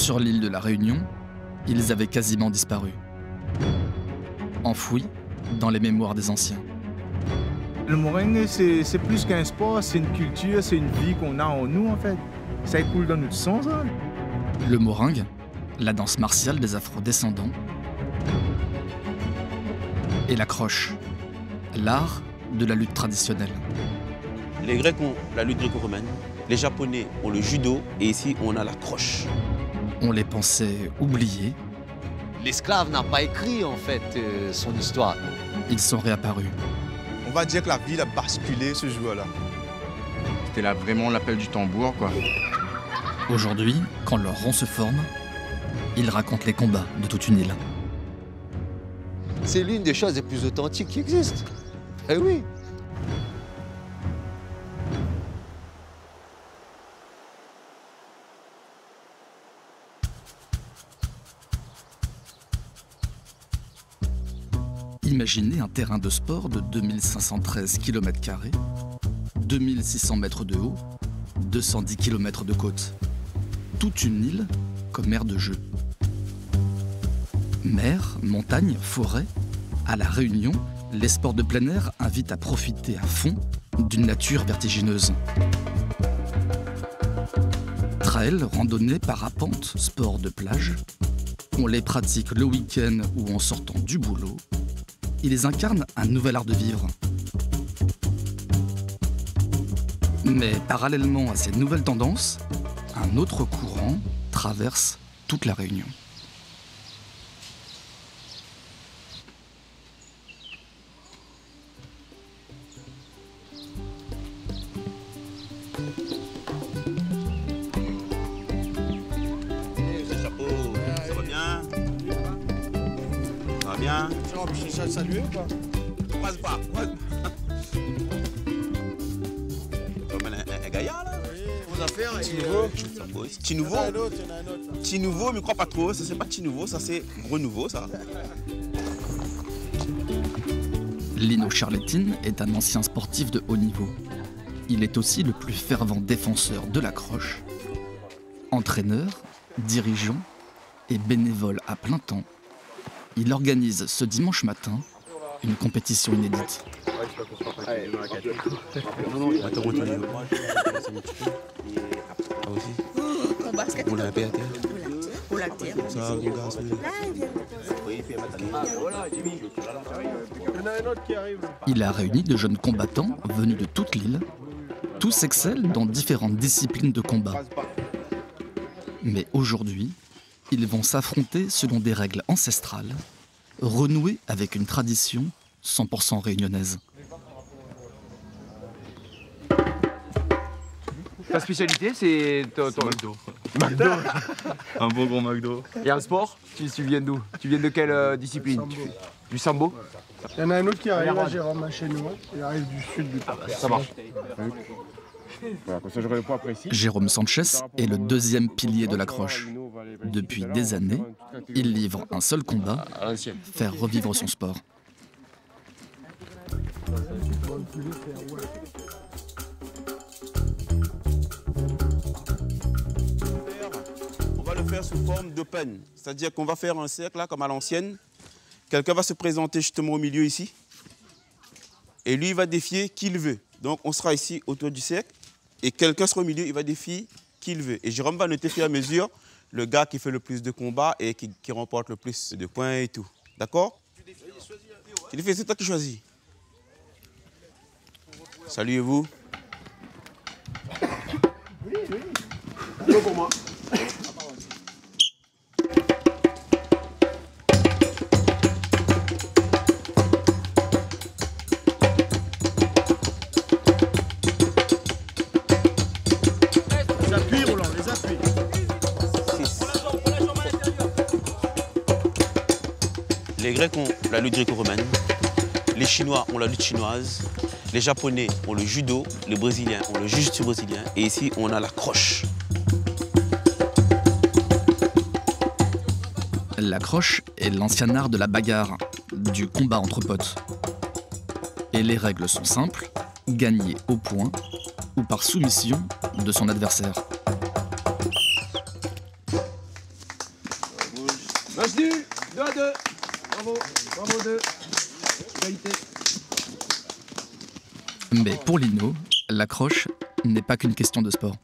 Sur l'île de la Réunion, ils avaient quasiment disparu. Enfouis dans les mémoires des anciens. Le moringue, c'est plus qu'un sport, c'est une culture, c'est une vie qu'on a en nous en fait. Ça coule dans notre sang, ça. Le moringue, la danse martiale des afro-descendants. Et la croche, l'art de la lutte traditionnelle. Les Grecs ont la lutte gréco-romaine, les Japonais ont le judo et ici on a la croche. On les pensait oubliés. L'esclave n'a pas écrit en fait son histoire. Ils sont réapparus. On va dire que la ville a basculé ce jour-là. C'était là vraiment l'appel du tambour, quoi. Aujourd'hui, quand leur rond se forme, ils racontent les combats de toute une île. C'est l'une des choses les plus authentiques qui existent. Eh oui. Imaginez un terrain de sport de 2513 km², 2600 mètres de haut, 210 km de côte. Toute une île comme aire de jeu. Mer, montagne, forêt, à La Réunion, les sports de plein air invitent à profiter à fond d'une nature vertigineuse. Trail, randonnée, parapente, sport de plage, on les pratique le week-end ou en sortant du boulot. Ils incarnent un nouvel art de vivre. Mais parallèlement à ces nouvelles tendances, un autre courant traverse toute la Réunion. Ça va bien? Ça va bien? Je vais saluer ou pas? Croise pas, croise pas. Comme un gaillard là? Oui, vos affaires. Petit nouveau. Petit nouveau, mais crois pas trop. Ça c'est pas petit nouveau, ça c'est gros nouveau ça. Lino Charlettine est un ancien sportif de haut niveau. Il est aussi le plus fervent défenseur de la croche. Entraîneur, dirigeant et bénévole à plein temps, il organise ce dimanche matin une compétition inédite. On l'a terre. Il a réuni de jeunes combattants venus de toute l'île. Tous excellent dans différentes disciplines de combat. Mais aujourd'hui, ils vont s'affronter selon des règles ancestrales, renouer avec une tradition 100% réunionnaise. Ta spécialité, c'est... McDo. McDo. Un bon gros McDo. Et un sport, tu viens d'où? Tu viens de quelle discipline? Du sambo? Il y en a un autre qui arrive à Jérôme, chez nous. Il arrive du sud du parc. Ça marche. Voilà, comme ça j'aurai le poids précis. Jérôme Sanchez est le deuxième pilier de la croche. Depuis des années, il livre un seul combat, faire revivre son sport. On va le faire sous forme d'open. C'est-à-dire qu'on va faire un cercle là, comme à l'ancienne. Quelqu'un va se présenter justement au milieu ici. Et lui, il va défier qui il veut. Donc on sera ici autour du cercle. Et quelqu'un sera au milieu, il va défier qui il veut. Et Jérôme va noter à mesure le gars qui fait le plus de combats et qui remporte le plus de points et tout. D'accord? Tu défies, c'est toi qui choisis. Saluez-vous. Go pour moi. Les appuis, Roland, les appuis. Les Grecs ont la lutte gréco-romaine, les Chinois ont la lutte chinoise, les Japonais ont le judo, les Brésiliens ont le jiu-jitsu brésilien et ici on a la croche. La croche est l'ancien art de la bagarre, du combat entre potes. Et les règles sont simples, gagner au point ou par soumission de son adversaire. Bravo 2. Qualité. Mais pour Lino, l'accroche n'est pas qu'une question de sport.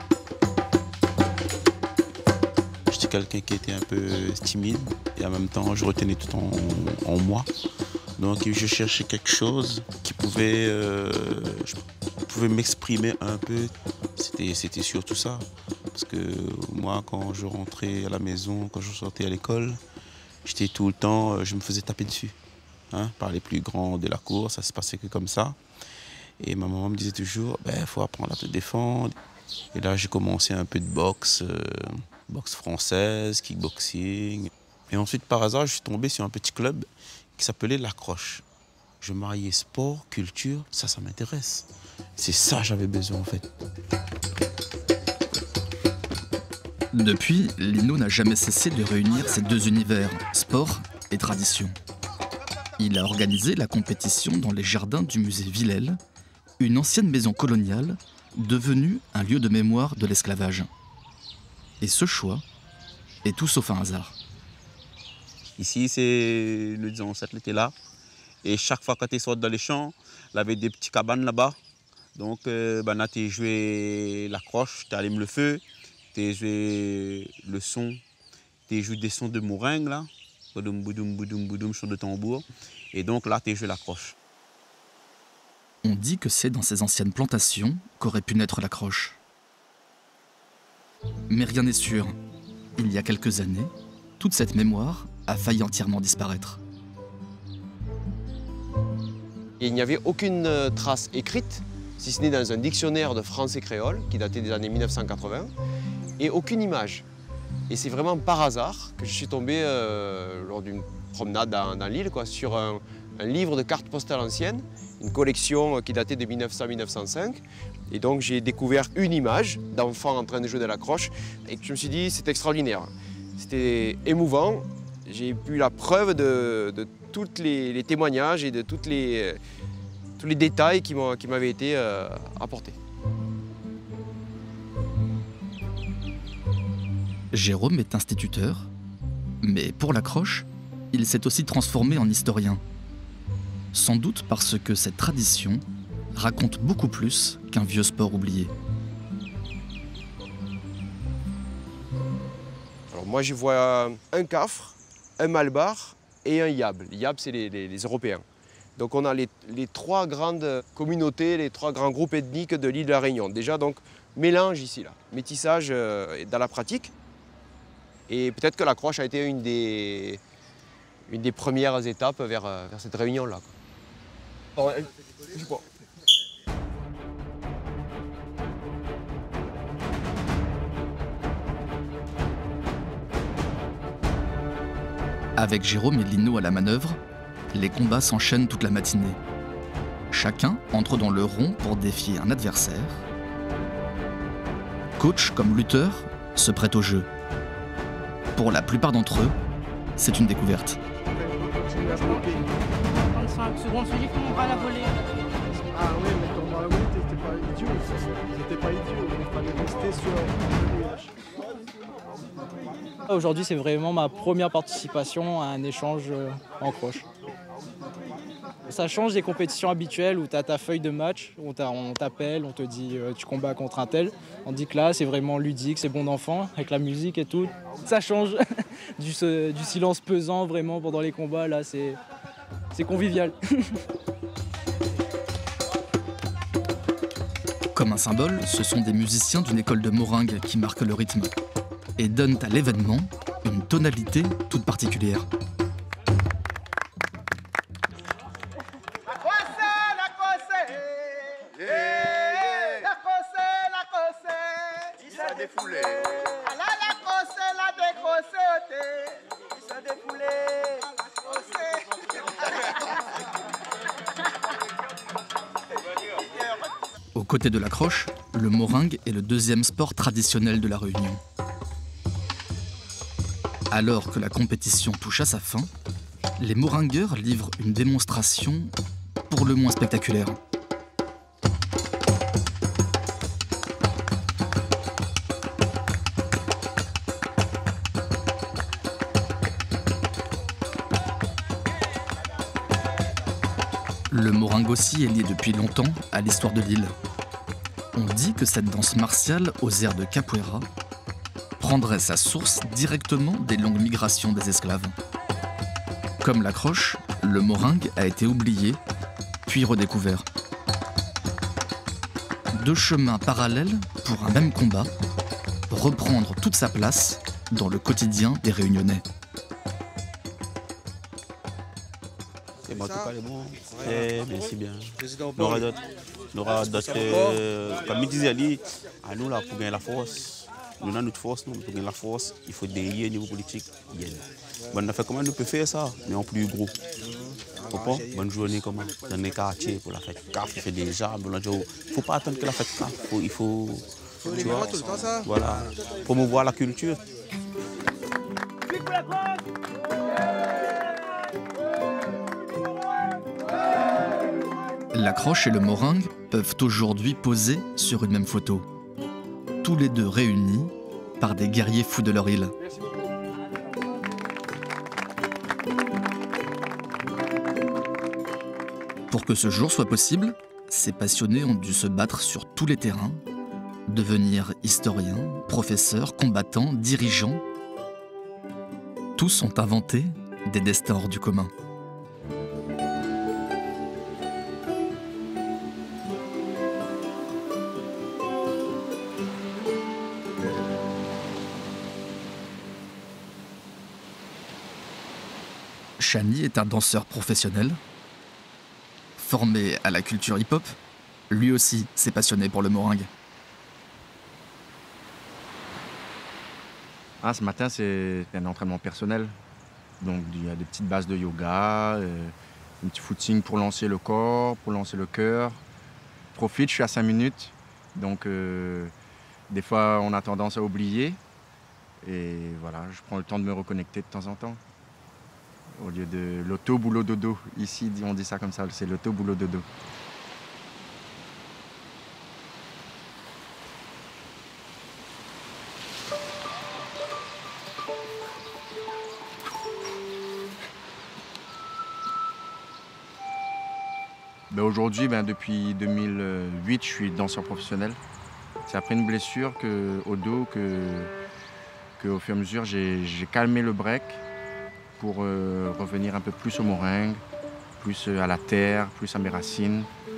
J'étais quelqu'un qui était un peu timide et en même temps je retenais tout en moi. Donc je cherchais quelque chose qui pouvait, je pouvais m'exprimer un peu. C'était surtout ça. Parce que moi quand je rentrais à la maison, quand je sortais à l'école, j'étais tout le temps, je me faisais taper dessus. Hein, par les plus grands de la cour, ça se passait que comme ça. Et ma maman me disait toujours, il faut apprendre à te défendre. Et là j'ai commencé un peu de boxe. Boxe française, kickboxing. Et ensuite, par hasard, je suis tombé sur un petit club qui s'appelait L'Accroche. Je mariais sport, culture, ça m'intéresse. C'est ça que j'avais besoin en fait. Depuis, Lino n'a jamais cessé de réunir ces deux univers, sport et tradition. Il a organisé la compétition dans les jardins du musée Villèle, une ancienne maison coloniale devenue un lieu de mémoire de l'esclavage. Et ce choix est tout sauf un hasard. Ici, c'est nos ancêtres étaient là. Et chaque fois que tu sors dans les champs, il y avait des petites cabanes là-bas. Donc, là, tu as joué l'accroche, tu allumes le feu, tu as joué le son, tu as joué des sons de meringue, là. Boudoum, boudoum, boudoum, boudoum, son de tambour. Et donc là, tu as joué l'accroche. On dit que c'est dans ces anciennes plantations qu'aurait pu naître l'accroche. Mais rien n'est sûr. Il y a quelques années, toute cette mémoire a failli entièrement disparaître. Il n'y avait aucune trace écrite, si ce n'est dans un dictionnaire de français créole qui datait des années 1980, et aucune image. Et c'est vraiment par hasard que je suis tombé lors d'une promenade dans l'île sur un livre de cartes postales anciennes, une collection qui datait de 1900-1905. Et donc j'ai découvert une image d'enfant en train de jouer de l'accroche et je me suis dit c'est extraordinaire. C'était émouvant, j'ai eu la preuve de tous les témoignages et de tous les détails qui m'avaient été apportés. Jérôme est instituteur, mais pour l'accroche, il s'est aussi transformé en historien. Sans doute parce que cette tradition raconte beaucoup plus qu'un vieux sport oublié. Alors moi je vois un cafre, un malbar et un yab. Les yab c'est les Européens. Donc on a les trois grandes communautés, les trois grands groupes ethniques de l'île de la Réunion. Déjà donc mélange ici, là, métissage dans la pratique. Et peut-être que l'accroche a été une des premières étapes vers cette réunion-là. Avec Jérôme et Lino à la manœuvre, les combats s'enchaînent toute la matinée. Chacun entre dans le rond pour défier un adversaire. Coach comme lutteur se prête au jeu. Pour la plupart d'entre eux, c'est une découverte. 35 secondes, celui qui tombera à la volée. Ah oui, mais tomber à la volée, t'étais pas idiot. C'était pas idiot, il fallait rester sur le. Aujourd'hui, c'est vraiment ma première participation à un échange en croche. Ça change des compétitions habituelles où tu as ta feuille de match, on t'appelle, on te dit tu combats contre un tel. On dit que là, c'est vraiment ludique, c'est bon d'enfant, avec la musique et tout. Ça change du silence pesant vraiment pendant les combats, là, c'est convivial. Comme un symbole, ce sont des musiciens d'une école de meringue qui marquent le rythme et donnent à l'événement une tonalité toute particulière. Aux côtés de l'accroche, le meringue est le deuxième sport traditionnel de la Réunion. Alors que la compétition touche à sa fin, les meringueurs livrent une démonstration pour le moins spectaculaire. Le moringue aussi est lié depuis longtemps à l'histoire de l'île. On dit que cette danse martiale aux airs de capoeira prendrait sa source directement des longues migrations des esclaves. Comme la croche, le moringue a été oublié, puis redécouvert. Deux chemins parallèles pour un même combat, reprendre toute sa place dans le quotidien des Réunionnais. C'est bon, en tout cas, les bons. Merci bien. On aura d'autres. Comme il disait, à nous, là, pour gagner la force, nous avons notre force, pour gagner la force, il faut des au niveau politique. Bon, on a fait comment nous peut faire ça, mais en plus gros. Bonne journée, comment dans les quartiers pour la fête CAF, il fait déjà. Il ne faut pas attendre que la fête CAF. Il faut tu vois, voilà, promouvoir la culture. La croche et le moringue peuvent aujourd'hui poser sur une même photo. Tous les deux réunis par des guerriers fous de leur île. Pour que ce jour soit possible, ces passionnés ont dû se battre sur tous les terrains, devenir historiens, professeurs, combattants, dirigeants. Tous ont inventé des destins hors du commun. Chani est un danseur professionnel. Formé à la culture hip-hop, lui aussi s'est passionné pour le moringue. Ce matin, c'est un entraînement personnel. Donc, il y a des petites bases de yoga, un petit footing pour lancer le corps, pour lancer le cœur. Profite, je suis à 5 minutes. Donc, des fois, on a tendance à oublier. Et voilà, je prends le temps de me reconnecter de temps en temps. Au lieu de l'auto, boulot, dodo. Ici, on dit ça comme ça, c'est l'auto, boulot, dodo. Aujourd'hui, depuis 2008, je suis danseur professionnel. C'est après une blessure au dos qu'au fur et à mesure, j'ai calmé le break pour revenir un peu plus au moringue, plus à la terre, plus à mes racines.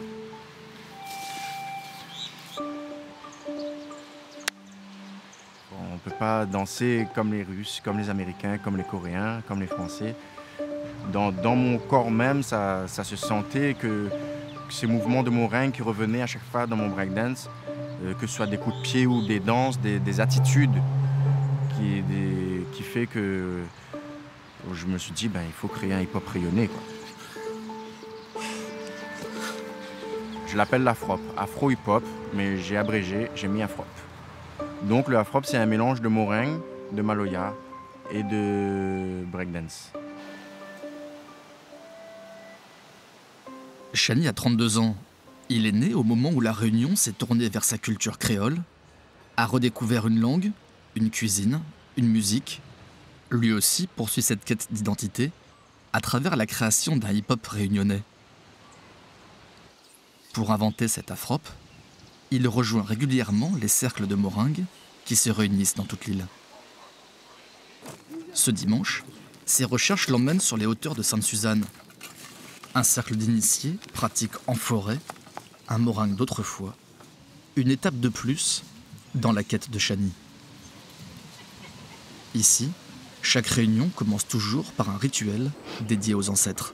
On ne peut pas danser comme les Russes, comme les Américains, comme les Coréens, comme les Français. Dans mon corps même, ça se sentait que ces mouvements de moringue qui revenaient à chaque fois dans mon breakdance, que ce soit des coups de pied ou des danses, des attitudes, qui fait que je me suis dit, il faut créer un hip-hop rayonné, quoi. Je l'appelle l'afrop, afro-hip-hop, mais j'ai abrégé, j'ai mis afrop. Donc le afrop, c'est un mélange de moringue, de maloya et de breakdance. Chani a 32 ans. Il est né au moment où la Réunion s'est tournée vers sa culture créole, a redécouvert une langue, une cuisine, une musique. Lui aussi poursuit cette quête d'identité à travers la création d'un hip-hop réunionnais. Pour inventer cet afrop, il rejoint régulièrement les cercles de moringue qui se réunissent dans toute l'île. Ce dimanche, ses recherches l'emmènent sur les hauteurs de Sainte-Suzanne. Un cercle d'initiés pratique en forêt un moringue d'autrefois, une étape de plus dans la quête de Chani. Ici, chaque réunion commence toujours par un rituel dédié aux ancêtres.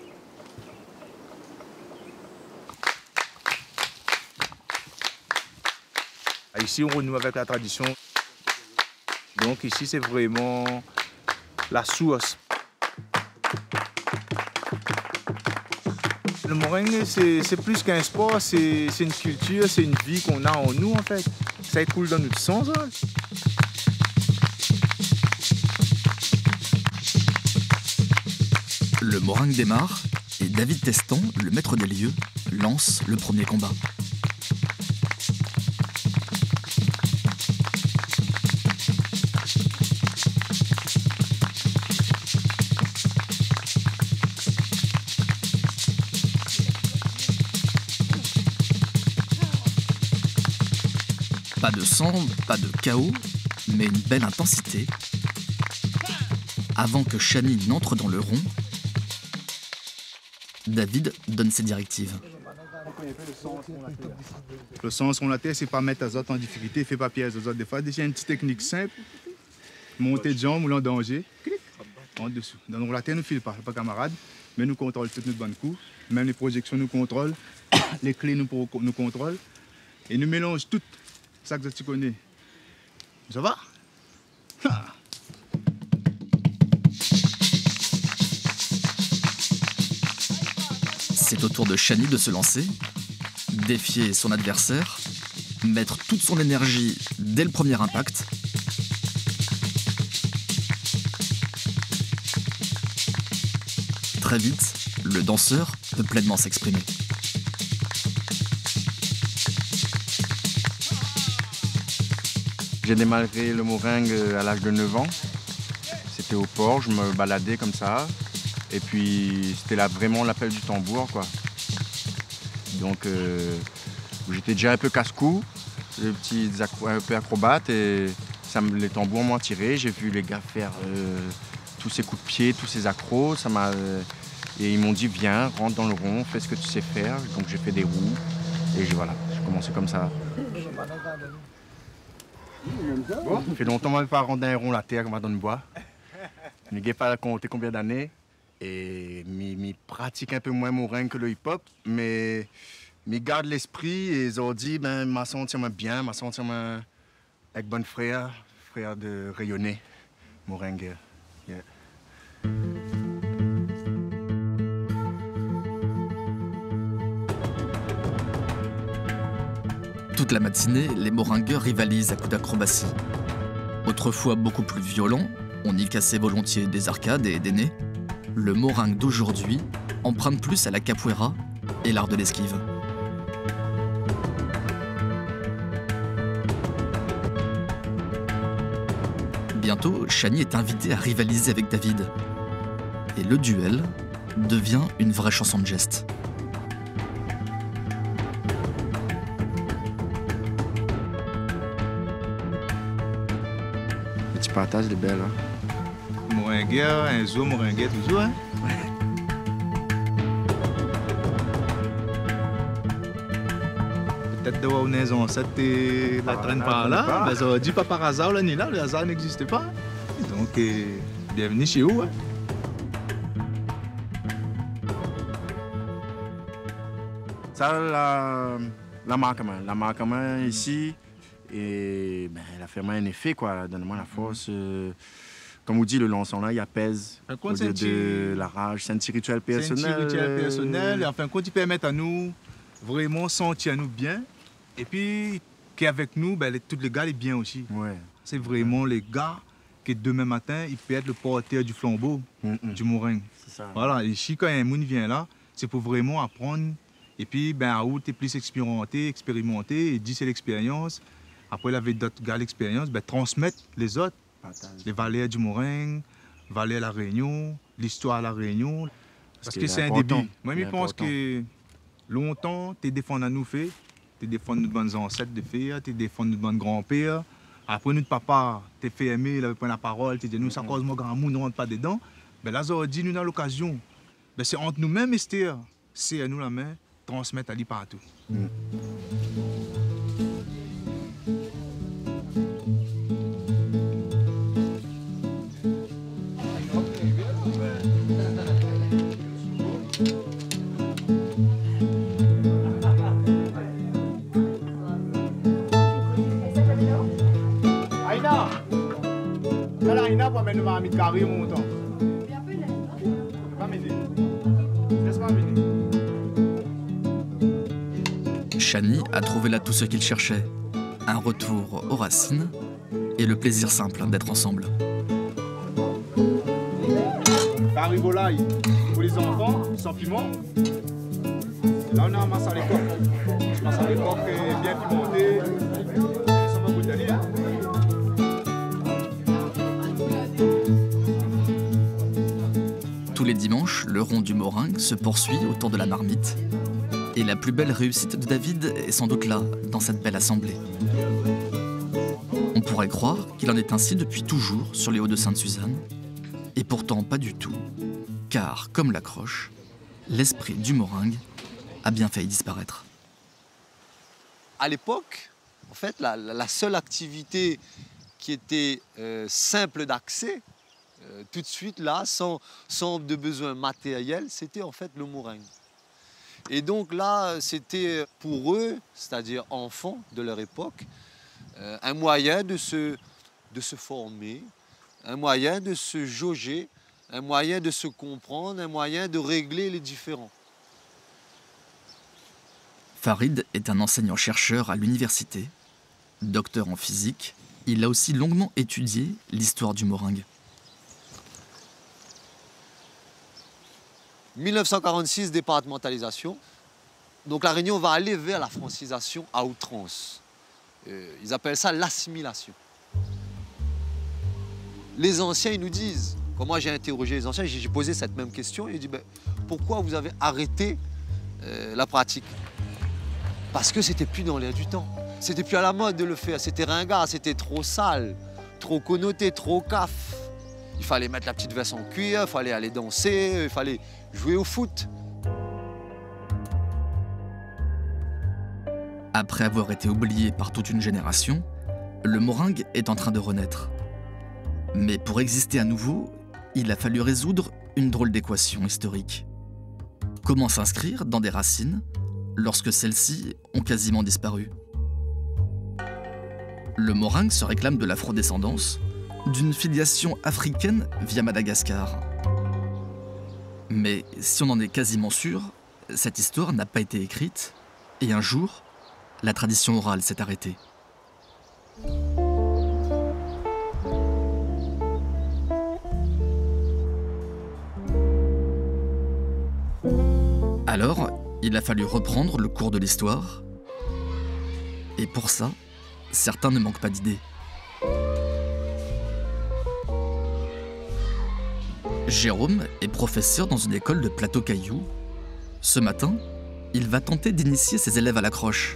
Ici, on renoue avec la tradition. Donc ici, c'est vraiment la source. Le moringue, c'est plus qu'un sport, c'est une culture, c'est une vie qu'on a en nous, en fait. Ça coule dans notre sang, ça. Le moringue démarre et David Teston, le maître des lieux, lance le premier combat. Pas de sang, pas de chaos, mais une belle intensité. Avant que Chani n'entre dans le rond, David donne ses directives. Le sens qu'on a terre, c'est pas mettre les autres en difficulté, faire pas piège aux autres. Des fois, déjà une petite technique simple, monter de jambes ou en danger, en dessous. Dans la terre, nous ne file pas camarades, mais nous contrôlons toutes nos bonnes coups. Même les projections nous contrôlent, les clés nous contrôlent. Et nous mélangeons tout ça que tu connais. Ça va? C'est au tour de Chani de se lancer, défier son adversaire, mettre toute son énergie dès le premier impact. Très vite, le danseur peut pleinement s'exprimer. J'ai démarré le moringue à l'âge de 9 ans. C'était au port, je me baladais comme ça. Et puis c'était là vraiment l'appel du tambour, quoi. Donc j'étais déjà un peu casse-cou, un peu acrobate, et les tambours m'ont tiré. J'ai vu les gars faire tous ces coups de pied, tous ces accros. Et ils m'ont dit viens, rentre dans le rond, fais ce que tu sais faire. Donc j'ai fait des roues et voilà, j'ai commencé comme ça. Bon, ça fait longtemps que je n'avais pas rentré dans un rond la terre comme dans le bois. Je n'ai pas compté combien d'années. Et je pratique un peu moins mon moringue que le hip-hop, mais je garde l'esprit et ils ont dit ben, je me sens bien, je me sens avec bon frère de rayonner, moringue. Yeah. Toute la matinée, les moringueurs rivalisent à coups d'acrobatie. Autrefois beaucoup plus violent, on y cassait volontiers des arcades et des nez. Le moringue d'aujourd'hui emprunte plus à la capoeira et l'art de l'esquive. Bientôt, Chani est invité à rivaliser avec David. Et le duel devient une vraie chanson de geste. Le petit partage est belle. Hein? Moringueur, un zoo moringueur toujours. Hein? Peut-être de voir une ancêtre la traîne par là, mais ça dit pas par hasard, là, ni là, le hasard n'existe pas. Donc, bienvenue chez vous. Hein? Ça, la marque à main ici, et ben, elle a fait un effet, quoi. Donne-moi la force. Comme on dit, le lançon là, il apaise au lieu de la rage. C'est un petit rituel personnel. C'est un petit rituel personnel. Enfin, quand il permet à nous vraiment sentir nous bien, et puis qu'avec nous, ben, tous les gars, les bien aussi. Ouais. C'est vraiment les gars qui demain matin, ils peuvent être le porteur du flambeau, du moringue. C'est ça. Voilà. Et ici, quand un monde vient là, c'est pour vraiment apprendre. Et puis, ben, à où tu es plus expérimenté, et dit c'est l'expérience. Après, il avait d'autres gars l'expérience, ben, transmettre les autres. Les valeurs du moringue, valeurs à la Réunion, l'histoire à la Réunion. Parce que c'est un début. Moi, je pense que longtemps, tu défends à nous faire, tu défends nos bonnes ancêtres de faire, tu défends nos bonnes grands-pères. Après, notre papa, tu fait aimer, il avait pris la parole, tu dis nous, ça cause mon grand monde, ne rentre pas dedans. Ben là, ça dit nous dans l'occasion. Ben, c'est entre nous-mêmes, Esther, c'est à nous la main, transmettre à lui partout. Aïna, pour mettre ma amie carré mon temps. Chani a trouvé là tout ce qu'il cherchait. Un retour aux racines et le plaisir simple d'être ensemble. Carré volaille pour les enfants, sans piment. Là, on a un masse à l'époque. Masse à l'époque bien pimenté. Ça va vous donner, hein? Tous les dimanches, le rond du moringue se poursuit autour de la marmite. Et la plus belle réussite de David est sans doute là, dans cette belle assemblée. On pourrait croire qu'il en est ainsi depuis toujours sur les hauts de Sainte-Suzanne, et pourtant pas du tout, car, comme l'accroche, l'esprit du moringue a bien failli disparaître. À l'époque, en fait, la seule activité qui était simple d'accès, tout de suite là, sans de besoin matériel, c'était en fait le moringue. Et donc là, c'était pour eux, c'est-à-dire enfants de leur époque, un moyen de se former, un moyen de se jauger, un moyen de se comprendre, un moyen de régler les différends. Farid est un enseignant-chercheur à l'université. Docteur en physique, il a aussi longuement étudié l'histoire du moringue. 1946, départementalisation. Donc la Réunion va aller vers la francisation à outrance. Ils appellent ça l'assimilation. Les anciens, ils nous disent, quand moi j'ai interrogé les anciens, j'ai posé cette même question, ils disent, ben, pourquoi vous avez arrêté la pratique? Parce que c'était plus dans l'air du temps. C'était plus à la mode de le faire, c'était ringard, c'était trop sale, trop connoté, trop caf. Il fallait mettre la petite veste en cuir, il fallait aller danser, il fallait jouer au foot. Après avoir été oublié par toute une génération, le moringue est en train de renaître. Mais pour exister à nouveau, il a fallu résoudre une drôle d'équation historique. Comment s'inscrire dans des racines lorsque celles-ci ont quasiment disparu? Le moringue se réclame de l'afrodescendance, d'une filiation africaine via Madagascar. Mais si on en est quasiment sûr, cette histoire n'a pas été écrite, et un jour, la tradition orale s'est arrêtée. Alors, il a fallu reprendre le cours de l'histoire, et pour ça, certains ne manquent pas d'idées. Jérôme est professeur dans une école de Plateau-Caillou. Ce matin, il va tenter d'initier ses élèves à l'accroche.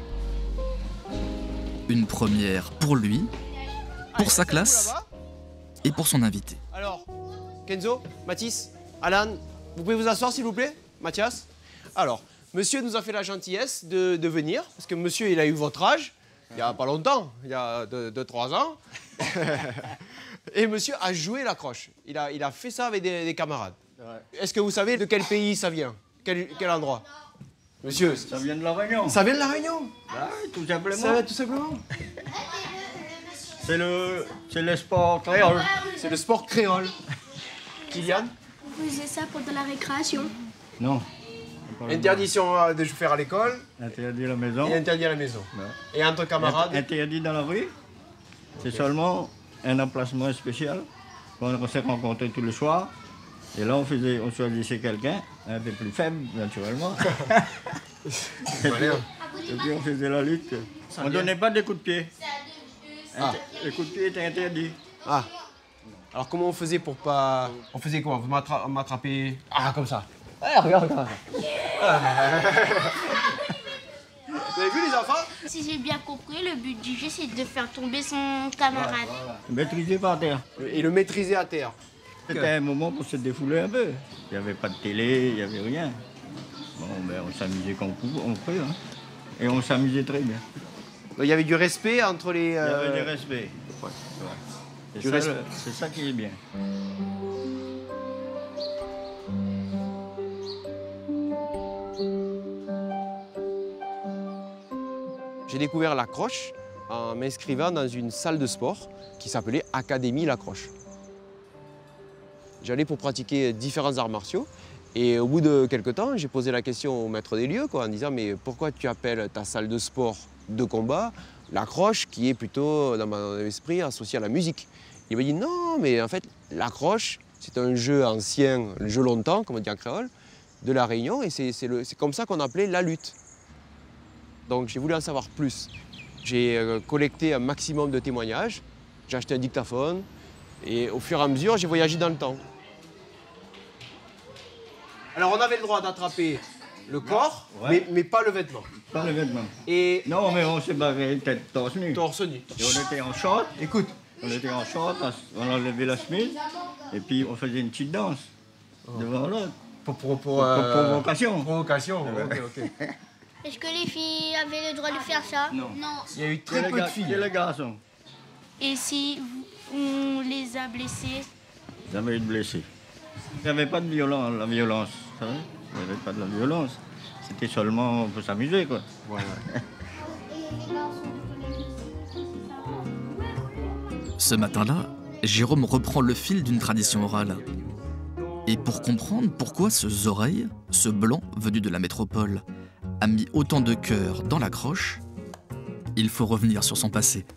Une première pour lui, pour sa classe et pour son invité. Alors, Kenzo, Mathis, Alan, vous pouvez vous asseoir s'il vous plaît? Mathias? Alors, monsieur nous a fait la gentillesse de venir, parce que monsieur, il a eu votre âge, il n'y a pas longtemps, il y a 2-3 ans. Et monsieur a joué l'accroche. Il a fait ça avec des camarades. Ouais. Est-ce que vous savez de quel pays ça vient? Quel endroit? Monsieur? Ça vient de La Réunion. Ça vient de La Réunion? Ouais, tout simplement. Ça, tout simplement. C'est le sport créole. C'est le sport créole. Kylian? Vous faisiez ça pendant la récréation? Non. Interdiction de faire à l'école. Interdit à la maison. Et interdit à la maison. Ouais. Et entre camarades? Interdit dans la rue. C'est seulement un emplacement spécial qu'on s'est rencontrés tous les soirs. Et là, on choisissait quelqu'un, un peu plus faible, naturellement. et puis on faisait la lutte. On ne donnait pas des coups de pied. Ah. Les coups de pied étaient interdits. Ah. Alors comment on faisait pour pas... On faisait quoi? Vous m'attrapez... Ah, comme ça. Ah, regarde. Vous avez vu les enfants? Si j'ai bien compris, le but du jeu, c'est de faire tomber son camarade. Voilà. Maîtriser par terre. Et le maîtriser à terre. C'était un moment pour se défouler un peu. Il n'y avait pas de télé, il n'y avait rien. Bon, ben, on s'amusait comme on pouvait. Hein. Et on s'amusait très bien. Il y avait du respect entre les... Il y avait du respect. Ouais. C'est ça qui est bien. J'ai découvert l'accroche en m'inscrivant dans une salle de sport qui s'appelait Académie Lacroche. J'allais pour pratiquer différents arts martiaux et au bout de quelques temps, j'ai posé la question au maître des lieux en disant « mais pourquoi tu appelles ta salle de sport de combat l'accroche qui est plutôt dans mon esprit associé à la musique ?» Il m'a dit « non, mais en fait, l'accroche, c'est un jeu ancien, un jeu longtemps, comme on dit en créole, de la Réunion et c'est comme ça qu'on appelait la lutte. » Donc j'ai voulu en savoir plus. J'ai collecté un maximum de témoignages, j'ai acheté un dictaphone et au fur et à mesure, j'ai voyagé dans le temps. Alors on avait le droit d'attraper Le corps, Ouais. mais pas le vêtement. Pas le vêtement. Et Non, mais on s'est barré tête torse nu. torse nu. Et on était en short. Écoute, on était en short, on enlevait la chemise, et puis on faisait une petite danse devant l'autre. Pour provocation. Provocation, ok, ok. Est-ce que les filles avaient le droit de faire ça? Non. Il y a eu Que les très peu de ga- filles. que les garçons. Et si on les a blessés? Jamais eu de blessés. Il n'y avait pas de violence, la violence. Hein? Il n'y avait pas de la violence. C'était seulement pour s'amuser, quoi. Ce matin-là, Jérôme reprend le fil d'une tradition orale. Et pour comprendre pourquoi ce Zoreille, ce blanc venu de la métropole, a mis autant de cœur dans la croche, il faut revenir sur son passé.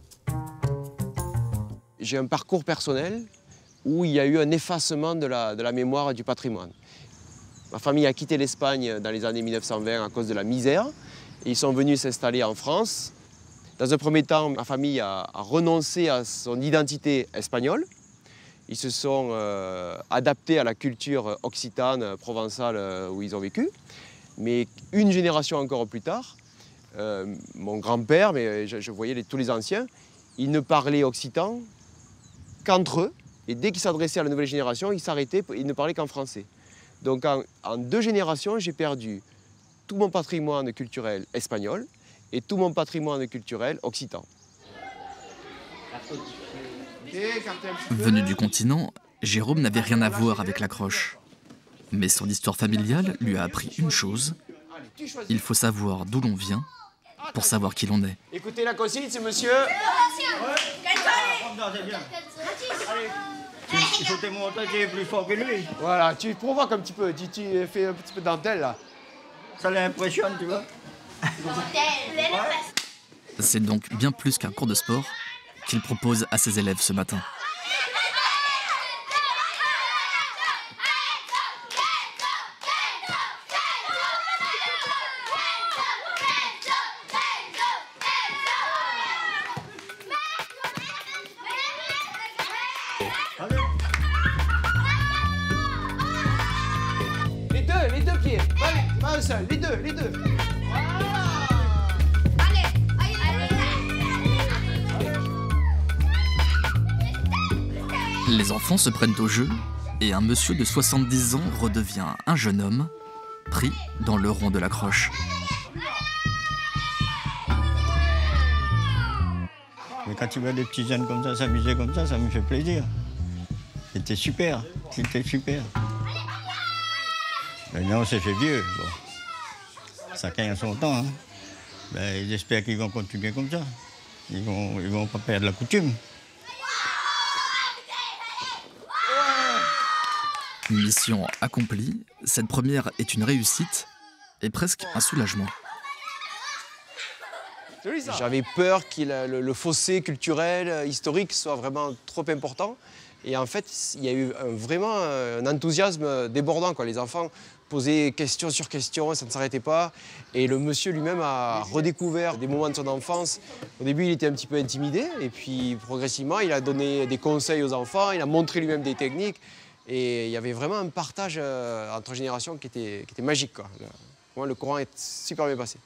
J'ai un parcours personnel où il y a eu un effacement de la mémoire du patrimoine. Ma famille a quitté l'Espagne dans les années 1920 à cause de la misère. Et ils sont venus s'installer en France. Dans un premier temps, ma famille a renoncé à son identité espagnole. Ils se sont adaptés à la culture occitane, provençale où ils ont vécu. Mais une génération encore plus tard, mon grand-père, mais je voyais tous les anciens, ils ne parlaient occitan qu'entre eux. Et dès qu'ils s'adressaient à la nouvelle génération, ils s'arrêtaient, ils ne parlaient qu'en français. Donc en 2 générations, j'ai perdu tout mon patrimoine culturel espagnol et tout mon patrimoine culturel occitan. Venu du continent, Jérôme n'avait rien à voir avec la croche. Mais son histoire familiale lui a appris une chose. Il faut savoir d'où l'on vient pour savoir qui l'on est. Écoutez la consigne, c'est monsieur. Il faut te montrer que tu es plus fort que lui. Voilà, tu provoques un petit peu, tu fais un petit peu de dentelle là. Ça l'impressionne, tu vois. C'est donc bien plus qu'un cours de sport qu'il propose à ses élèves ce matin. Les deux pieds, pas un seul, les deux. Les enfants se prennent au jeu et un monsieur de 70 ans redevient un jeune homme pris dans le rond de la croche. Mais quand tu vois des petits jeunes comme ça s'amuser comme ça me fait plaisir. C'était super. Maintenant, on s'est fait vieux. Bon. Chacun a son temps. Hein. Ben, j'espère qu'ils vont continuer comme ça. Ils vont pas perdre la coutume. Mission accomplie, cette première est une réussite et presque un soulagement. J'avais peur que le fossé culturel, historique soit vraiment trop important. Et en fait, il y a eu vraiment un enthousiasme débordant, quoi. Les enfants posaient question sur question, ça ne s'arrêtait pas. Et le monsieur lui-même a redécouvert des moments de son enfance. Au début, il était un petit peu intimidé. Et puis, progressivement, il a donné des conseils aux enfants. Il a montré lui-même des techniques. Et il y avait vraiment un partage entre générations qui était magique, quoi. Moi, le courant est super bien passé.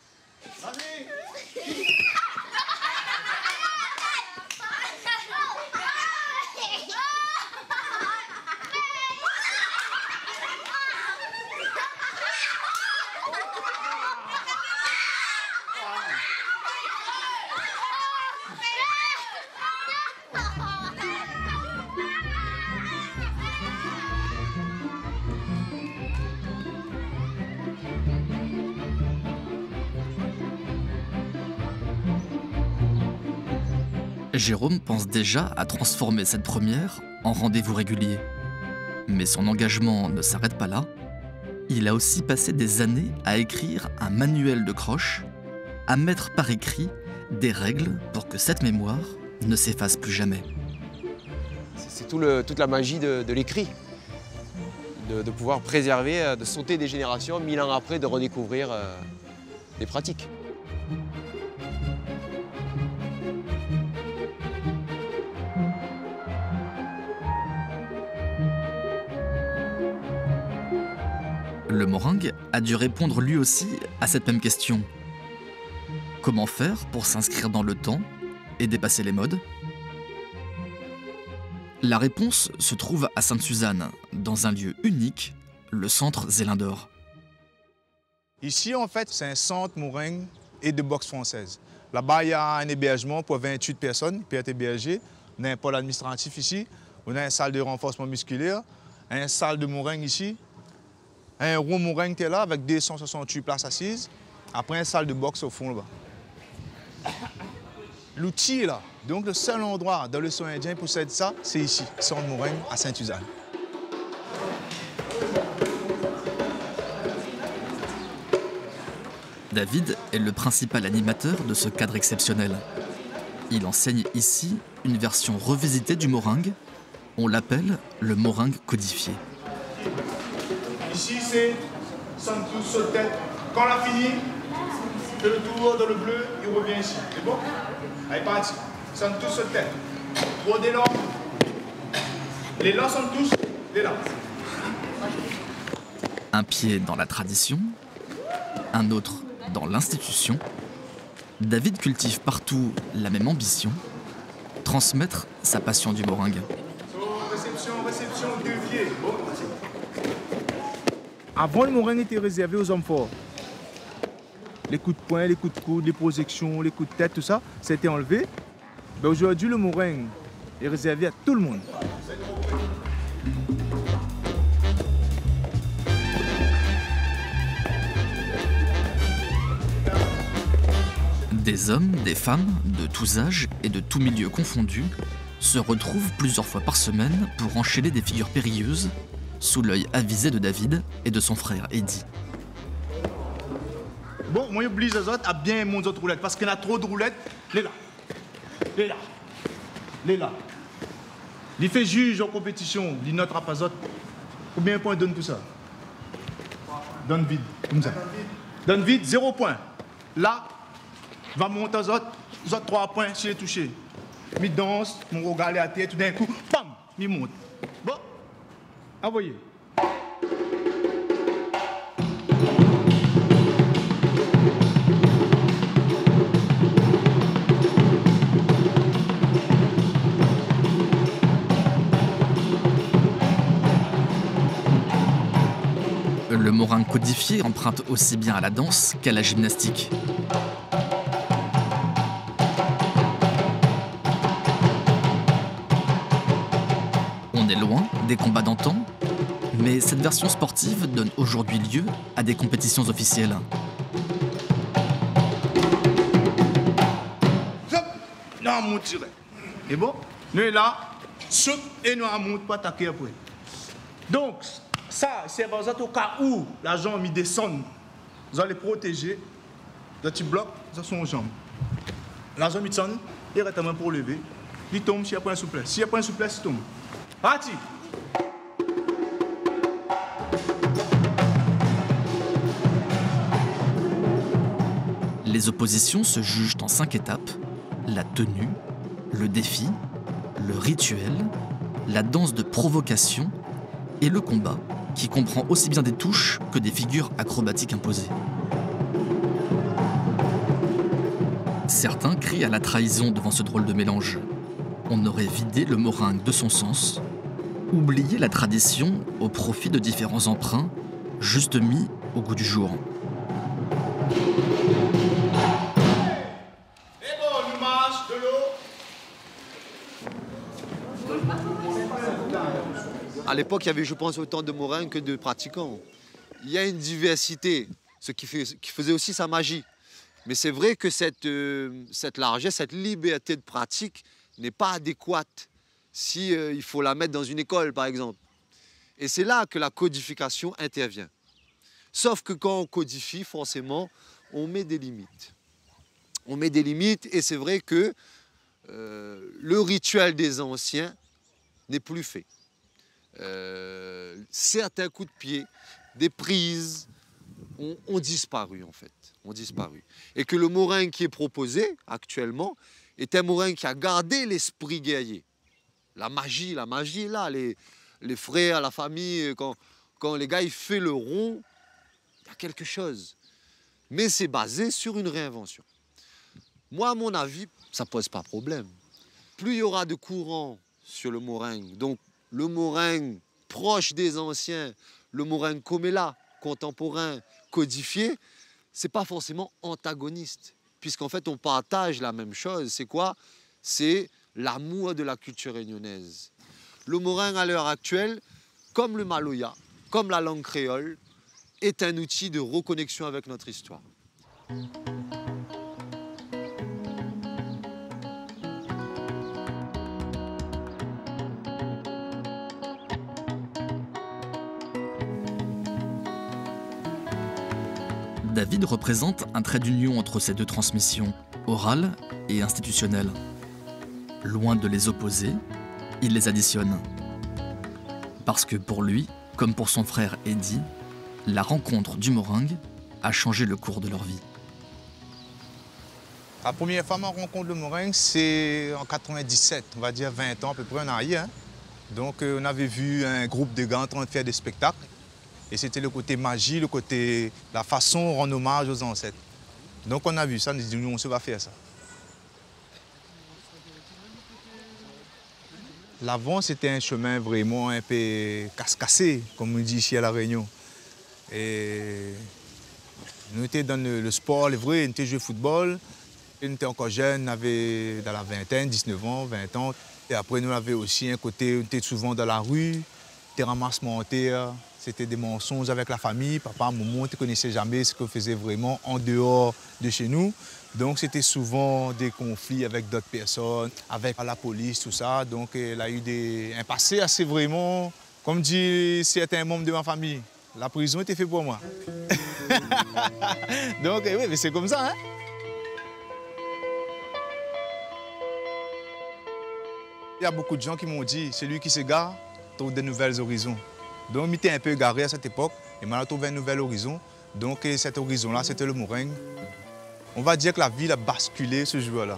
Jérôme pense déjà à transformer cette première en rendez-vous régulier. Mais son engagement ne s'arrête pas là. Il a aussi passé des années à écrire un manuel de croche, à mettre par écrit des règles pour que cette mémoire ne s'efface plus jamais. C'est toute la magie de l'écrit, de pouvoir préserver, de sauter des générations, 1000 ans après, de redécouvrir des pratiques. Le meringue a dû répondre lui aussi à cette même question. Comment faire pour s'inscrire dans le temps et dépasser les modes? La réponse se trouve à Sainte-Suzanne, dans un lieu unique, le centre Zélindor. Ici, en fait, c'est un centre meringue et de boxe française. Là-bas, il y a un hébergement pour 28 personnes qui peuvent être hébergées. On a un pôle administratif ici, on a une salle de renforcement musculaire, une salle de meringue ici, un room meringue qui est là avec 268 places assises, après une salle de boxe au fond là-bas. L'outil est là. Donc le seul endroit dans le sol indien qui possède ça, c'est ici, centre meringue à Sainte-Suzanne. David est le principal animateur de ce cadre exceptionnel. Il enseigne ici une version revisitée du meringue. On l'appelle le meringue codifié. Ici, c'est Santos sur tête. Quand on a fini, fait le tour dans le bleu, il revient ici. C'est bon? Allez, parti. Santos sur tête. Trop d'élan. L'élan Santos, l'élan. Un pied dans la tradition, un autre dans l'institution. David cultive partout la même ambition, transmettre sa passion du meringue. Réception, deux pieds. Bon. Avant, le meringue était réservé aux hommes forts. Les coups de poing, les coups de coude, les projections, les coups de tête, tout ça, ça a été enlevé. Mais aujourd'hui, le meringue est réservé à tout le monde. Des hommes, des femmes, de tous âges et de tous milieux confondus, se retrouvent plusieurs fois par semaine pour enchaîner des figures périlleuses sous l'œil avisé de David et de son frère Eddy. Bon, moi, j'oblige les autres à bien monter autres roulettes parce qu'il y en a trop de roulettes. Les là. Les là. Les là. Il fait juge en compétition, il note pas autres. Combien de points donne tout ça? Donne vide, comme ça. Donne vide, 0 point. Là, va monter aux autres 3 points s'il est touché. Mi danse, mon regard est à terre, tout d'un coup, bam, mi monte. Bon, envoyez. Le meringue codifié emprunte aussi bien à la danse qu'à la gymnastique. On est loin des combats d'antan, mais cette version sportive donne aujourd'hui lieu à des compétitions officielles. Non, on monte direct. Et bon, nous là, saute et nous on monte pas attaquer après. Donc, ça, c'est par exemple au cas où la jambe descend, vous allez protéger, le petit bloc, ça sont aux jambes. La jambe descend, il reste la main pour lever, il tombe s'il n'y a pas un souplesse. S'il n'y a pas un souplesse, il tombe. Parti! Les oppositions se jugent en 5 étapes: la tenue, le défi, le rituel, la danse de provocation et le combat, qui comprend aussi bien des touches que des figures acrobatiques imposées. Certains crient à la trahison devant ce drôle de mélange. On aurait vidé le meringue de son sens, oublié la tradition au profit de différents emprunts, juste mis au goût du jour. À l'époque, il y avait, je pense, autant de meringues que de pratiquants. Il y a une diversité, ce qui faisait aussi sa magie. Mais c'est vrai que cette largesse, cette liberté de pratique n'est pas adéquate si il faut la mettre dans une école, par exemple. Et c'est là que la codification intervient. Sauf que quand on codifie, forcément, on met des limites. On met des limites et c'est vrai que le rituel des anciens n'est plus fait. Certains coups de pied, des prises ont disparu en fait, ont disparu. Et que le meringue qui est proposé actuellement est un meringue qui a gardé l'esprit guerrier. La magie est là, les frères, la famille, quand les gars ils font le rond, y a quelque chose. Mais c'est basé sur une réinvention. Moi, à mon avis, ça ne pose pas problème. Plus il y aura de courants sur le moringue, donc le moringue proche des anciens, le moringue Comella, contemporain, codifié, ce n'est pas forcément antagoniste. Puisqu'en fait, on partage la même chose. C'est quoi? C'est l'amour de la culture réunionnaise. Le moringue, à l'heure actuelle, comme le maloya, comme la langue créole, est un outil de reconnexion avec notre histoire. David représente un trait d'union entre ces deux transmissions, orale et institutionnelle. Loin de les opposer, il les additionne. Parce que pour lui, comme pour son frère Eddy, la rencontre du moringue a changé le cours de leur vie. La première fois que je rencontre le moringue, c'est en 97, on va dire 20 ans à peu près en arrière. Donc on avait vu un groupe de gars en train de faire des spectacles. Et c'était le côté magie, le côté, la façon de rendre hommage aux ancêtres. Donc on a vu ça, on a dit, nous, on se va faire ça. L'avant, c'était un chemin vraiment un peu casse-cassé, comme on dit ici à La Réunion. Et nous étions dans le sport, les vrais, nous étions joués au football. Et nous étions encore jeunes, on avait dans la vingtaine, 19 ans, 20 ans. Et après, nous avions aussi un côté, on était souvent dans la rue, des ramassements en terre. C'était des mensonges avec la famille. Papa, maman, ne connaissait jamais ce qu'on faisait vraiment en dehors de chez nous. Donc, c'était souvent des conflits avec d'autres personnes, avec la police, tout ça. Donc, il a eu un passé assez vraiment, comme dit certains membres de ma famille, la prison était faite pour moi. Donc, oui, mais c'est comme ça, hein? Il y a beaucoup de gens qui m'ont dit, celui qui s'égare trouve de nouvelles horizons. Donc, j'étais un peu égaré à cette époque et maintenant, trouvé un nouvel horizon. Donc, cet horizon-là, c'était le moringue. On va dire que la ville a basculé ce jour-là.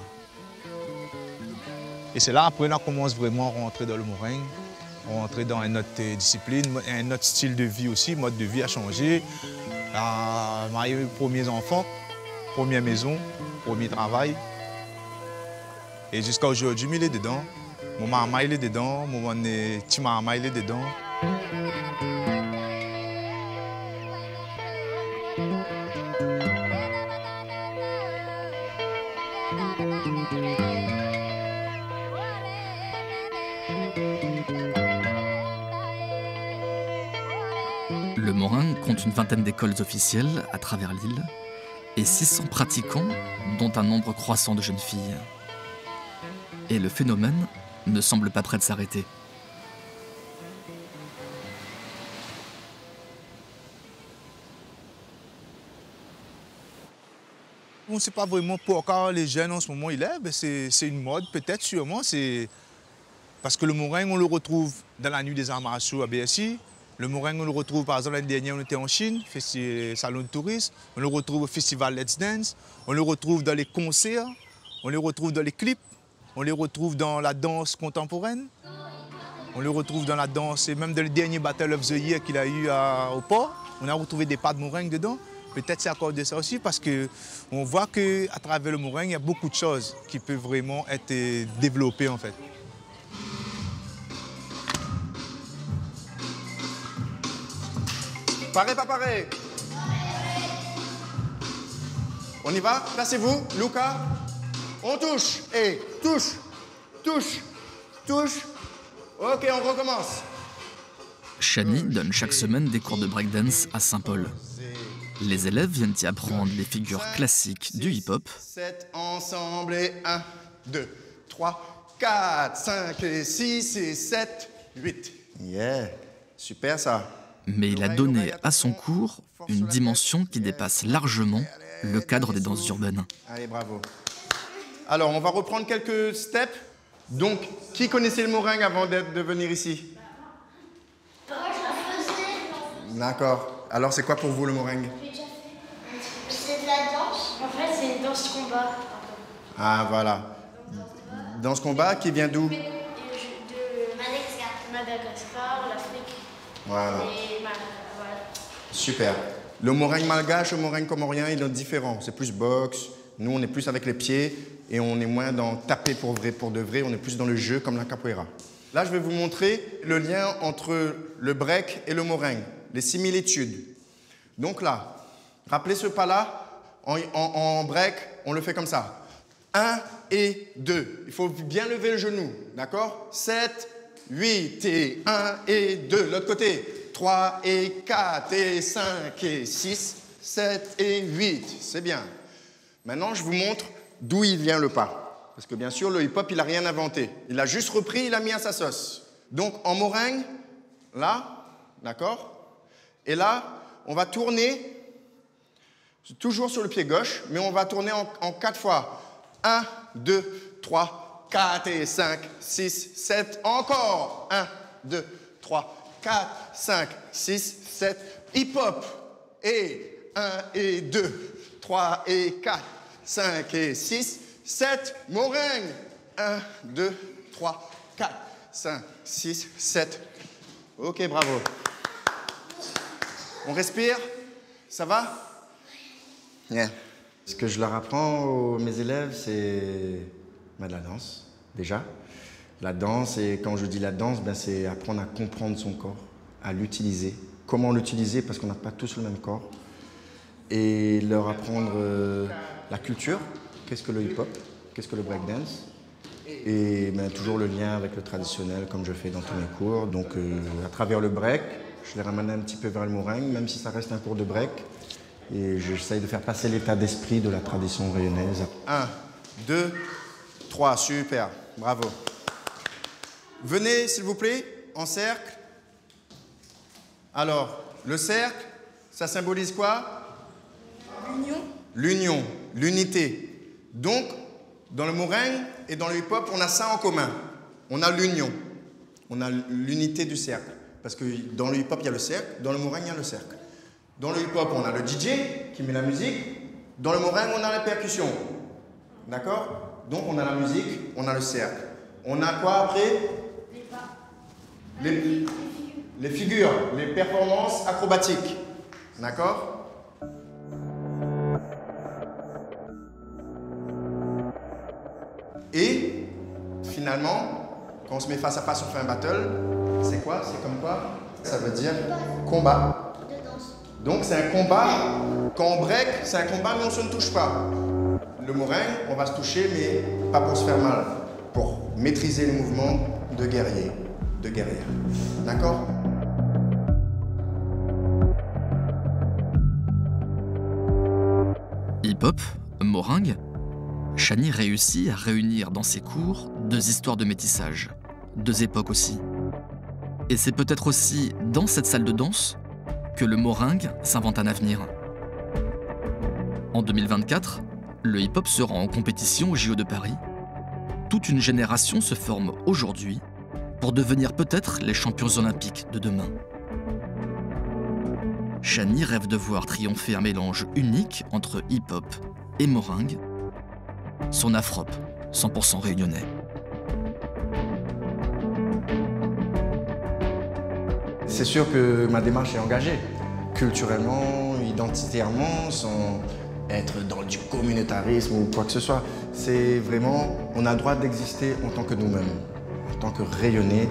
Et c'est là, après, on commence vraiment à rentrer dans le moringue, rentrer dans une autre discipline, un autre style de vie aussi, le mode de vie a changé. Marié mes premiers enfants, première maison, premier travail. Et jusqu'à aujourd'hui, il est dedans. Mon maman, il est dedans. Mon petit maman, il est dedans. Le moringue compte une vingtaine d'écoles officielles à travers l'île et 600 pratiquants, dont un nombre croissant de jeunes filles. Et le phénomène ne semble pas prêt de s'arrêter. On ne sait pas vraiment pourquoi les jeunes en ce moment ils lèvent. C'est une mode, peut-être, sûrement. Parce que le moringue, on le retrouve dans la nuit des arts martiaux à BSI. Le moringue, on le retrouve, par exemple, l'année dernière, on était en Chine, salon de tourisme. On le retrouve au festival Let's Dance. On le retrouve dans les concerts. On le retrouve dans les clips. On le retrouve dans la danse contemporaine. On le retrouve dans la danse, et même dans le dernier Battle of the Year qu'il a eu au port. On a retrouvé des pas de moringue dedans. Peut-être c'est à cause de ça aussi, parce qu'on voit qu'à travers le moringue, il y a beaucoup de choses qui peuvent vraiment être développées, en fait. Paré, pas paré. On y va? Placez-vous, Luca. On touche. Et touche, touche, touche. Ok, on recommence. Chani donne chaque semaine des cours de breakdance à Saint-Paul. Les élèves viennent y apprendre les figures classiques du hip-hop. 7 ensemble et 1, 2, 3, 4, 5 et 6 et 7, 8. Yeah, super ça. Mais il a donné à son cours une dimension qui dépasse largement le cadre des danses urbaines. Allez, bravo. Alors, on va reprendre quelques steps. Donc, qui connaissait le moringue avant de venir ici? Moi, je le faisais. D'accord. Alors, c'est quoi pour vous le moringue? C'est de la danse. En fait, c'est une danse combat. Ah, voilà. Danse combat qui vient d'où? De Madagascar, l'Afrique. Voilà. Et voilà. Super. Le moringue malgache, le moringue comorien, il est différent. C'est plus boxe. Nous, on est plus avec les pieds et on est moins dans taper pour de vrai. On est plus dans le jeu comme la capoeira. Là, je vais vous montrer le lien entre le break et le moringue, les similitudes. Donc là, rappelez ce pas-là, en break, on le fait comme ça. 1 et 2. Il faut bien lever le genou, d'accord? 7, 8 et 1 et 2. L'autre côté. 3 et 4 et 5 et 6, 7 et 8. C'est bien. Maintenant, je vous montre d'où il vient le pas. Parce que bien sûr, le hip-hop, il n'a rien inventé. Il a juste repris, il a mis à sa sauce. Donc, en moringue, là, d'accord? Et là, on va tourner, toujours sur le pied gauche, mais on va tourner en 4 fois. 1, 2, 3, 4 et 5, 6, 7. Encore. 1, 2, 3, 4, 5, 6, 7. Hip-hop. Et 1 et 2, 3 et 4, 5 et 6, 7. Moringue. 1, 2, 3, 4, 5, 6, 7. Ok, bravo. On respire. Ça va? Yeah. Ce que je leur apprends à mes élèves, c'est de la danse, déjà. La danse, et quand je dis la danse, c'est apprendre à comprendre son corps, à l'utiliser. Comment l'utiliser, parce qu'on n'a pas tous le même corps. Et leur apprendre la culture, qu'est-ce que le hip-hop, qu'est-ce que le breakdance. Et toujours le lien avec le traditionnel, comme je fais dans tous mes cours. Donc à travers le break, je les ramène un petit peu vers le moringue, même si ça reste un cours de break. Et j'essaye de faire passer l'état d'esprit de la tradition rayonnaise. 1, 2, 3, super, bravo. Venez, s'il vous plaît, en cercle. Alors, le cercle, ça symbolise quoi? L'union. L'union, l'unité. Donc, dans le moringue et dans le hip-hop, on a ça en commun. On a l'union. On a l'unité du cercle. Parce que dans le hip-hop, il y a le cercle. Dans le moringue, il y a le cercle. Dans le hip-hop, on a le DJ qui met la musique. Dans le moringue, on a la percussion. D'accord? Donc, on a la musique, on a le cercle. On a quoi après? Les figures, les performances acrobatiques. D'accord? Et finalement, quand on se met face à face, on fait un battle. C'est quoi? C'est comme quoi? Ça veut dire combat. Donc c'est un combat. Quand on break, c'est un combat, mais on ne se touche pas. Le moringue, on va se toucher, mais pas pour se faire mal. Pour maîtriser les mouvements de guerrier, de guerrière. D'accord? Hip-hop, moringue, Chani réussit à réunir dans ses cours deux histoires de métissage, deux époques aussi. Et c'est peut-être aussi dans cette salle de danse que le moringue s'invente un avenir. En 2024, le hip-hop se rend en compétition au JO de Paris. Toute une génération se forme aujourd'hui pour devenir peut-être les champions olympiques de demain. Chani rêve de voir triompher un mélange unique entre hip-hop et moringue, son afrop 100% réunionnais. C'est sûr que ma démarche est engagée, culturellement, identitairement, sans être dans du communautarisme ou quoi que ce soit. C'est vraiment, on a le droit d'exister en tant que nous-mêmes, en tant que rayonnés.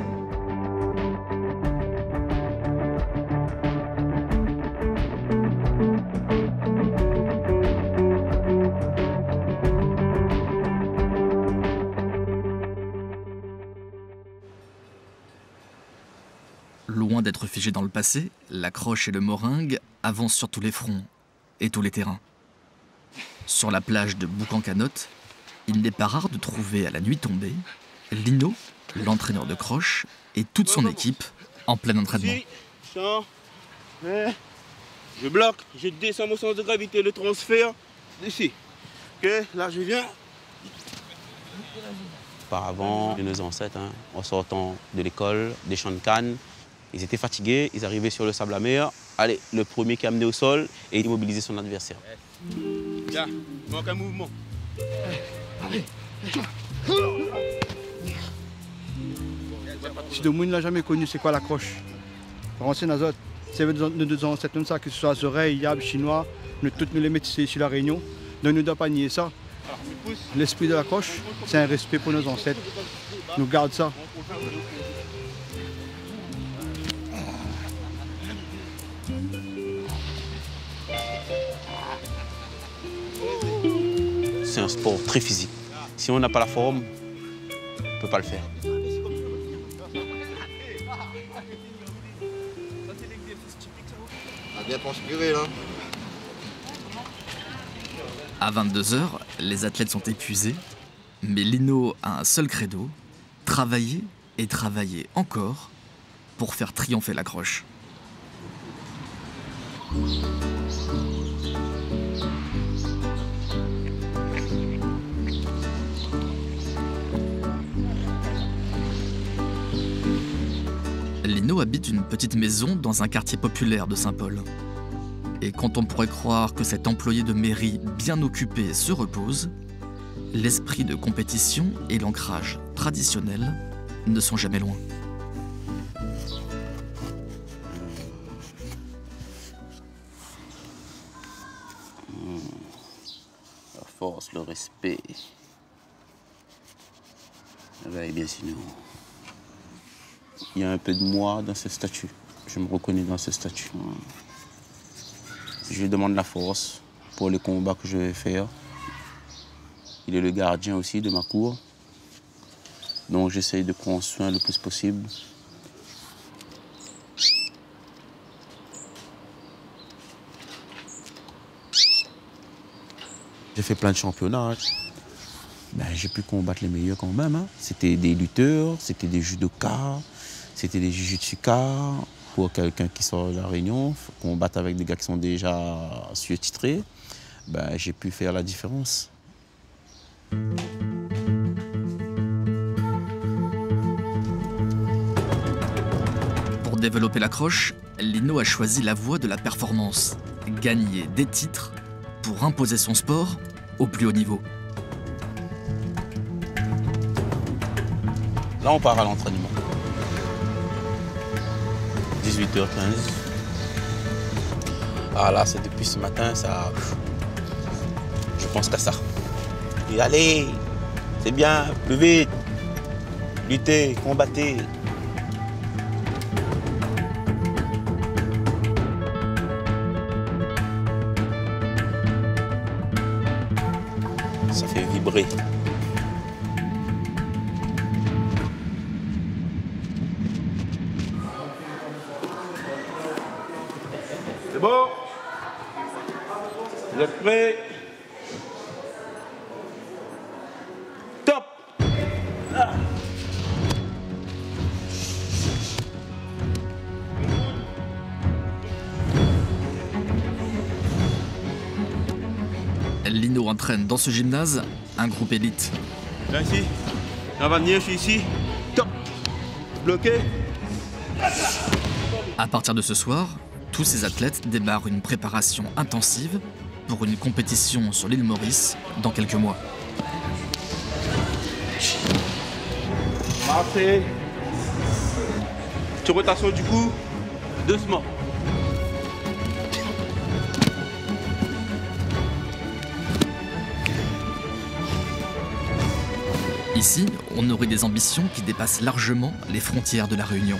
Loin d'être figé dans le passé, la croche et le moringue avancent sur tous les fronts et tous les terrains. Sur la plage de Boucan-Canotte, il n'est pas rare de trouver à la nuit tombée Lino, l'entraîneur de croche, et toute son équipe en plein entraînement. Je bloque, je descends mon sens de gravité, le transfert, ici. Ok, là je viens. Auparavant, nos ancêtres, en sortant de l'école, des champs de canne, ils étaient fatigués, ils arrivaient sur le sable à mer. Allez, le premier qui a amené au sol et immobilisait son adversaire. Là, il manque un mouvement. Si le monde ne l'a jamais connu, c'est quoi la croche? Par ancien azote, C'est nos ancêtres comme ça, que ce soit Azorey, Yab, Chinois, toutes nous les métissés sur la Réunion. Donc nous ne devons pas nier ça. L'esprit de la croche, c'est un respect pour nos ancêtres. Nous gardons ça. C'est un sport très physique. Si on n'a pas la forme, on ne peut pas le faire. On a bien transpiré là. À 22h, les athlètes sont épuisés, mais Lino a un seul credo, travailler et travailler encore pour faire triompher la croche. Lino habite une petite maison dans un quartier populaire de Saint-Paul. Et quand on pourrait croire que cet employé de mairie bien occupé se repose, l'esprit de compétition et l'ancrage traditionnel ne sont jamais loin. La force, le respect. Ouais, bien sinon. Il y a un peu de moi dans ce statut. Je me reconnais dans ce statut. Je lui demande la force pour les combats que je vais faire. Il est le gardien aussi de ma cour. Donc j'essaye de prendre soin le plus possible. J'ai fait plein de championnats. Ben, j'ai pu combattre les meilleurs quand même. Hein. C'était des lutteurs, c'était des judokas, c'était des jujutsukas. Pour quelqu'un qui sort de la Réunion, combattre avec des gars qui sont déjà surtitrés, ben, j'ai pu faire la différence. Pour développer la croche, Lino a choisi la voie de la performance, gagner des titres pour imposer son sport au plus haut niveau. Là, on part à l'entraînement. 18h15. Ah là, c'est depuis ce matin, ça. Je pense qu'à ça. Et allez, c'est bien, plus vite. Luttez, combattez. Ça fait vibrer. C'est bon? Vous êtes prêts? Top! Ah. Lino entraîne dans ce gymnase un groupe élite. Viens ici. On va venir, je suis ici. Top! Bloqué. À partir de ce soir, tous ces athlètes démarrent une préparation intensive pour une compétition sur l'île Maurice dans quelques mois. Marchez. Petite rotation du coup, doucement. Ici, on aurait des ambitions qui dépassent largement les frontières de la Réunion.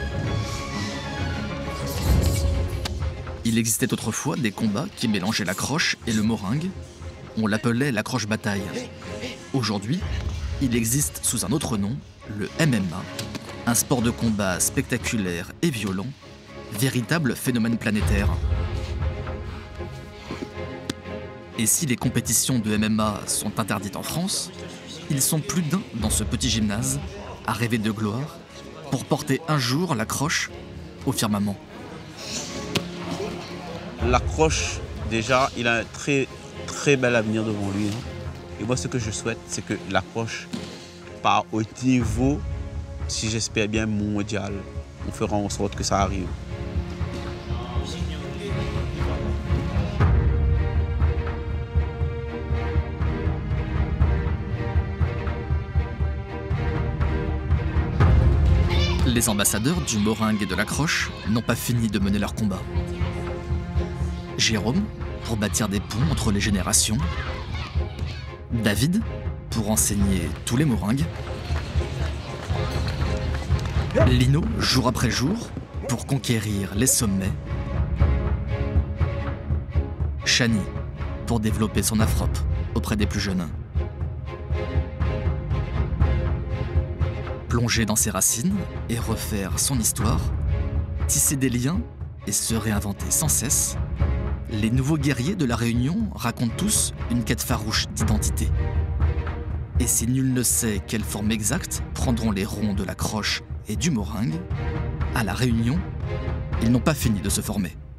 Il existait autrefois des combats qui mélangeaient la croche et le moringue. On l'appelait la croche bataille. Aujourd'hui, il existe sous un autre nom, le MMA, un sport de combat spectaculaire et violent, véritable phénomène planétaire. Et si les compétitions de MMA sont interdites en France, ils sont plus d'un dans ce petit gymnase à rêver de gloire pour porter un jour la croche au firmament. La croche, déjà, il a un très, très bel avenir devant lui. Et moi, ce que je souhaite, c'est que la croche part au niveau, si j'espère bien, mondial. On fera en sorte que ça arrive. Les ambassadeurs du Moringue et de la Croche n'ont pas fini de mener leur combat. Jérôme, pour bâtir des ponts entre les générations. David, pour enseigner tous les Moringues. Lino, jour après jour, pour conquérir les sommets. Chani, pour développer son afrope auprès des plus jeunes. Plonger dans ses racines et refaire son histoire, tisser des liens et se réinventer sans cesse, les nouveaux guerriers de la Réunion racontent tous une quête farouche d'identité. Et si nul ne sait quelle forme exacte prendront les ronds de la Croche et du Moringue, à la Réunion, ils n'ont pas fini de se former.